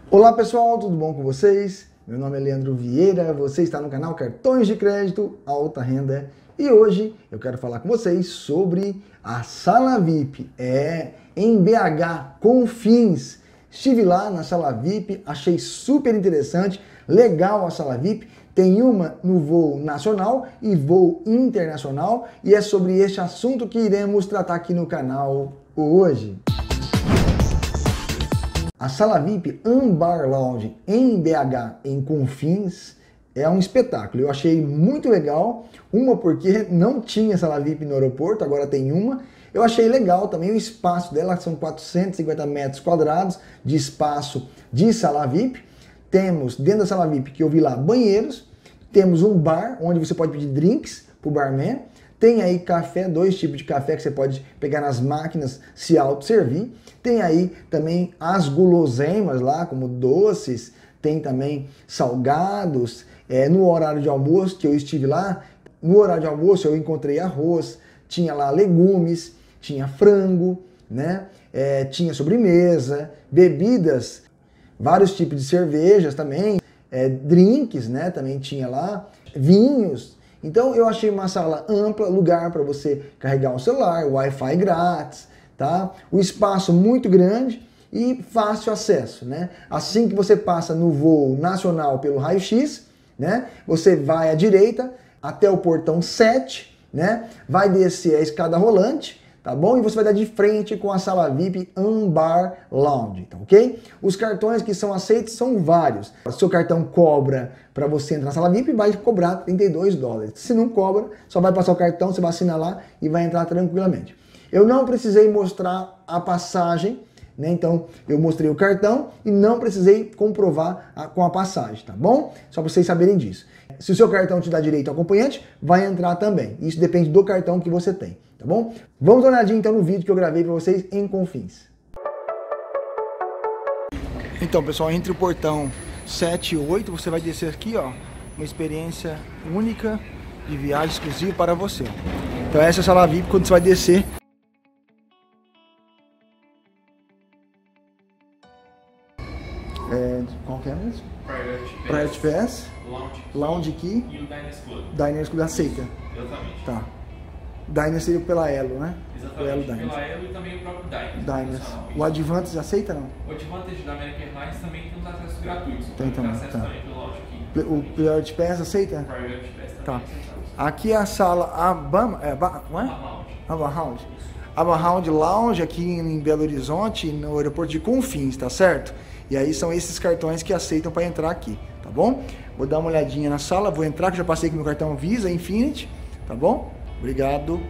Olá pessoal, tudo bom com vocês? Meu nome é Leandro Vieira, você está no canal Cartões de Crédito Alta Renda e hoje eu quero falar com vocês sobre a Sala VIP, em BH, Confins. Estive lá na Sala VIP, achei super interessante, legal a Sala VIP, tem uma no voo nacional e voo internacional e é sobre este assunto que iremos tratar aqui no canal hoje. A Sala VIP Ambar Lounge em BH, em Confins, é um espetáculo. Eu achei muito legal, uma porque não tinha Sala VIP no aeroporto, agora tem uma. Eu achei legal também o espaço dela, são 450 metros quadrados de espaço de Sala VIP. Temos dentro da Sala VIP, que eu vi lá, banheiros, temos um bar onde você pode pedir drinks para o barman. Tem aí café, 2 tipos de café que você pode pegar nas máquinas, se auto-servir. Tem aí também as guloseimas lá, como doces, tem também salgados. No horário de almoço, que eu estive lá, no horário de almoço eu encontrei arroz, tinha lá legumes, tinha frango, né? Tinha sobremesa, bebidas, vários tipos de cervejas também, drinks, né? Também tinha lá, vinhos. Então eu achei uma sala ampla, lugar para você carregar um celular, Wi-Fi grátis, tá? O espaço muito grande e fácil acesso, né? Assim que você passa no voo nacional pelo raio-x, né? Você vai à direita até o portão 7, né? Vai descer a escada rolante, tá bom? E você vai dar de frente com a Sala VIP Ambar Lounge, tá ok? Os cartões que são aceitos são vários. O seu cartão cobra para você entrar na Sala VIP, vai cobrar 32 dólares. Se não cobra, só vai passar o cartão, você vai assinar lá e vai entrar tranquilamente. Eu não precisei mostrar a passagem, né? Então eu mostrei o cartão e não precisei comprovar com a passagem, tá bom? Só para vocês saberem disso. Se o seu cartão te dá direito ao acompanhante, vai entrar também. Isso depende do cartão que você tem, tá bom? Vamos dar uma olhadinha então no vídeo que eu gravei para vocês em Confins. Então, pessoal, entre o portão 7 e 8, você vai descer aqui, ó, uma experiência única de viagem exclusiva para você. Então essa é a Sala VIP quando você vai descer. Qual que é mesmo? Private Pass. Lounge Key. E o Diners Club. Diners Club aceita? Exatamente. Tá. Diners seria pela Elo, né? Exatamente. O Elo Diners. Pela Elo e também o próprio Diners. Diners. O Advantage aceita não? O Advantage da American Airlines também tem uns acessos gratuitos. Tem também, acesso tá. também pelo Lounge Key. O Private Pass aceita? O Private Pass também Tá. aceitamos. Aqui é a sala Abama, não é? Lounge. Abahound. Abahound Lounge aqui em Belo Horizonte, no aeroporto de Confins, tá certo? E aí são esses cartões que aceitam para entrar aqui, tá bom? Vou dar uma olhadinha na sala, vou entrar, que eu já passei com meu cartão Visa Infinity, tá bom? Obrigado.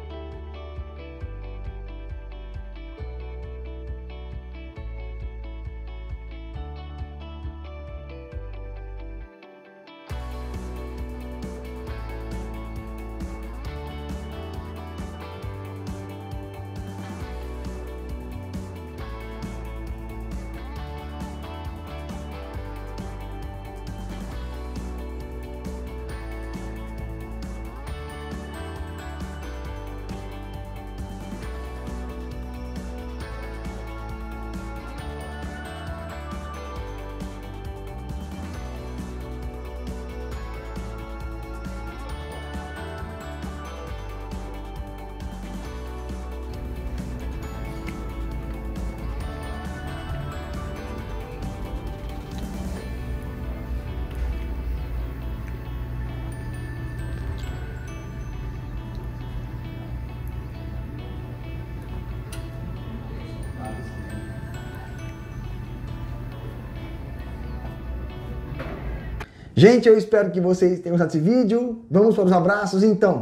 Gente, eu espero que vocês tenham gostado desse vídeo. Vamos para os abraços, então.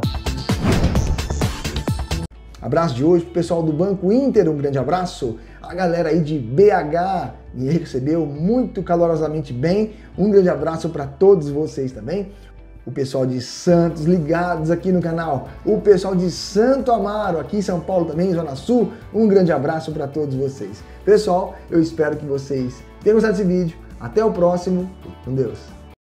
Abraço de hoje pro pessoal do Banco Inter, um grande abraço. A galera aí de BH me recebeu muito calorosamente bem. Um grande abraço para todos vocês também. O pessoal de Santos ligados aqui no canal. O pessoal de Santo Amaro, aqui em São Paulo também, Zona Sul. Um grande abraço para todos vocês. Pessoal, eu espero que vocês tenham gostado desse vídeo. Até o próximo. Com Deus.